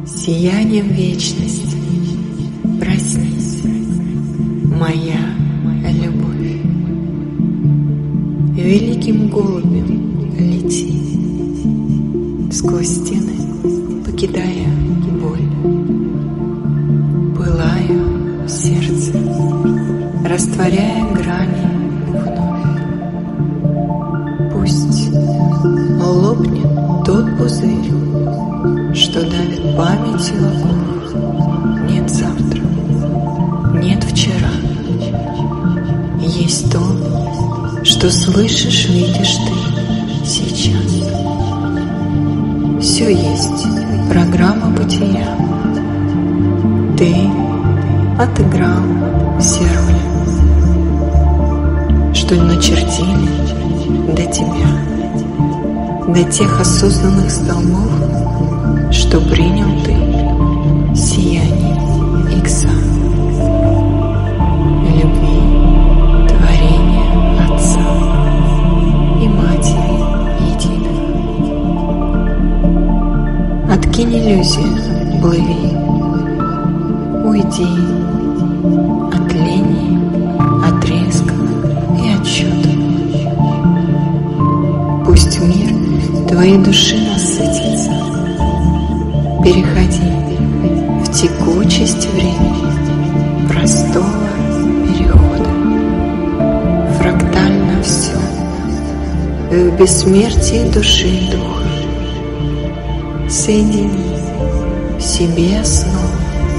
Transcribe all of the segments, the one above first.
сиянием вечности. Проснись, моя любовь. Великим голубем лети сквозь стены, покидая боль. Пылаю в сердце, растворяя грани вновь. Пусть лопнет тот пузырь, что давит памятью оков. Нет завтра, нет вчера. Есть то, что слышишь, видишь ты сейчас. Все есть программа бытия. Ты отыграл все роли, что начертили до тебя, до тех осознанных столбов, что принял ты сияние Икса, любви, творения Отца и Матери единого. Откинь иллюзию, плыви, уйди от линий, отрезков и отсчетов. Пусть мир твоей души насытится. Переходи в текучесть времени, простого перехода. Фрактально все, в бессмертии души и духа. Соедини в себе основу,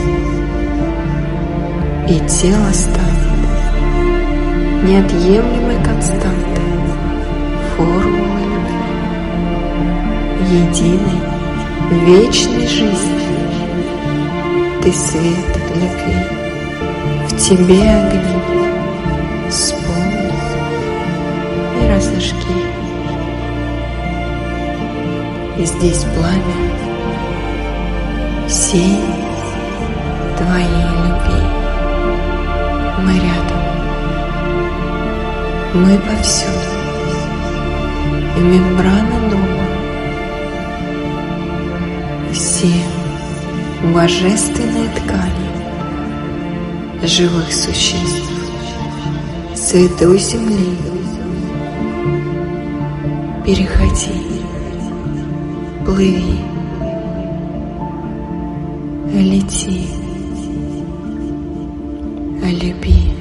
и тело станет неотъемлемой константой формулы любви, единой вечной жизни. Ты свет любви, в тебе огни. Вспомни и разожги. И здесь пламя всей твоей любви. Мы рядом, мы повсюду, и мембрана дома. Все божественные ткани живых существ святой земли. Переходи, плыви, лети, люби.